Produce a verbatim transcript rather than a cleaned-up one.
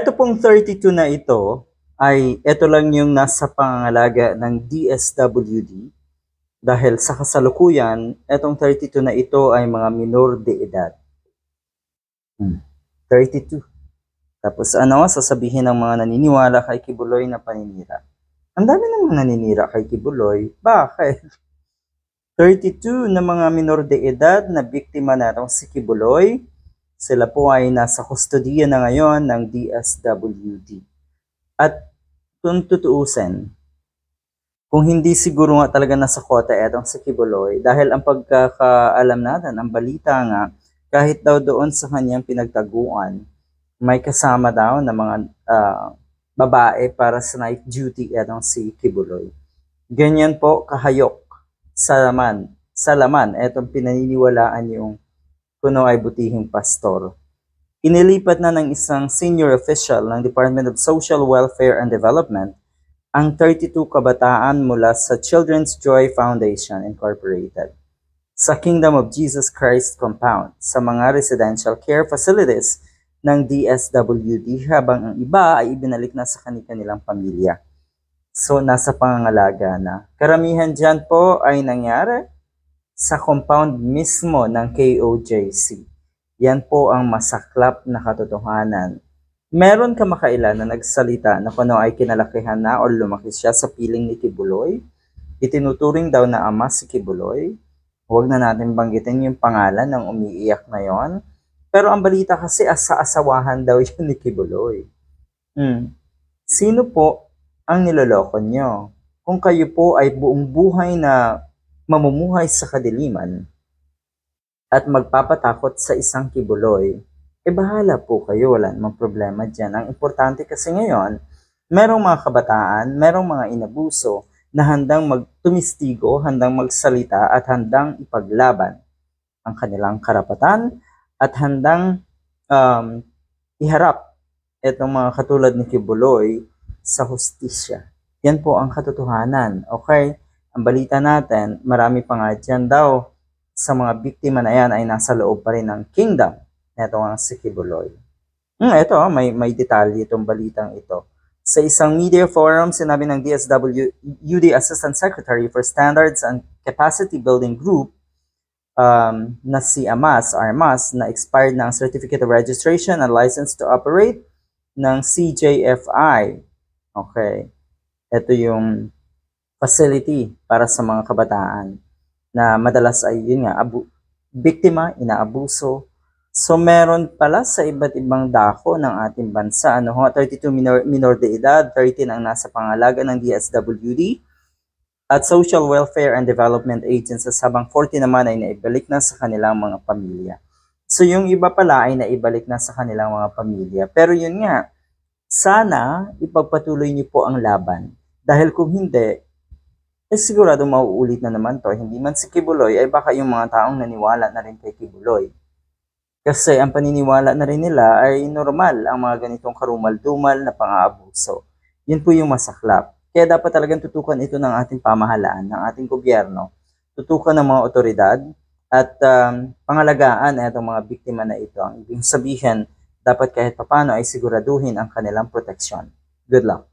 Eto pong thirty-two na ito ay ito lang yung nasa pangangalaga ng D S W D dahil sa kasalukuyan, etong thirty-two na ito ay mga minor de edad. Hmm. thirty-two. Tapos ano, sasabihin ng mga naniniwala kay Kibuloy na paninira. Ang dami ng mga naninira kay Kibuloy. Bakit? thirty-two na mga minor de edad na biktima na si Kibuloy. Sila po ay nasa kustodiya na ngayon ng D S W D. At kung tutuusin, kung hindi siguro nga talaga nasa kota etong si Kibuloy, dahil ang pagkakaalam natin, ang balita nga, kahit daw doon sa kanyang pinagtaguan, may kasama daw na mga uh, babae para sa night duty etong si Kibuloy. Ganyan po kahayok sa laman, sa laman etong pinaniniwalaan yung kuno ay butihing pastor. Inilipat na ng isang senior official ng Department of Social Welfare and Development ang thirty-two kabataan mula sa Children's Joy Foundation Incorporated sa Kingdom of Jesus Christ compound sa mga residential care facilities ng D S W D habang ang iba ay ibinalik na sa kanilang pamilya. So nasa pangangalaga na. Karamihan dyan po ay nangyari sa compound mismo ng K O J C. Yan po ang masaklap na katotohanan. Meron kamakailan na nagsalita na kuno ay kinalakihan na o lumaki siya sa piling ni Kibuloy. Itinuturing daw na ama si Kibuloy. Huwag na natin banggitin yung pangalan ng umiiyak na yon. Pero ang balita kasi asa-asawahan daw yun ni Kibuloy. Hmm. Sino po ang niloloko nyo? Kung kayo po ay buong buhay na mamumuhay sa kadiliman at magpapatakot sa isang Kibuloy, eh bahala po kayo, wala namang problema dyan. Ang importante kasi ngayon, merong mga kabataan, merong mga inabuso na handang magtumistigo, handang magsalita at handang ipaglaban ang kanilang karapatan at handang um, iharap itong mga katulad ni Kibuloy sa hustisya. Yan po ang katotohanan. Okay? Ang balita natin, marami pa nga dyan daw sa mga biktima na yan ay nasa loob pa rin ng kingdom. Ito ang si Kibuloy. Hmm, ito, may, may detalye itong balitang ito. Sa isang media forum, sinabi ng D S W D Assistant Secretary for Standards and Capacity Building Group um, na si Amas, Armas, na expired na ang Certificate of Registration and License to Operate ng C J F I. Okay. Ito yung facility para sa mga kabataan na madalas ay yun nga, abu biktima, inaabuso. So meron pala sa iba't ibang dako ng ating bansa, ano, thirty-two minor, minor de edad, thirteen ang nasa pangalaga ng D S W D at Social Welfare and Development Agencies, habang forty naman ay naibalik na sa kanilang mga pamilya. So yung iba pala ay naibalik na sa kanilang mga pamilya. Pero yun nga, sana ipagpatuloy niyo po ang laban. Dahil kung hindi, eh sigurado mauulit na naman to. Hindi man si Kibuloy, ay baka yung mga taong naniwala na rin kay Kibuloy. Kasi ang paniniwala na rin nila ay normal ang mga ganitong karumal-dumal na pang-aabuso. Yun po yung masaklap. Kaya dapat talagang tutukan ito ng ating pamahalaan, ng ating gobyerno. Tutukan ng mga otoridad at um, pangalagaan itong mga biktima na ito. Ang ibig sabihin, dapat kahit papano ay siguraduhin ang kanilang proteksyon. Good luck.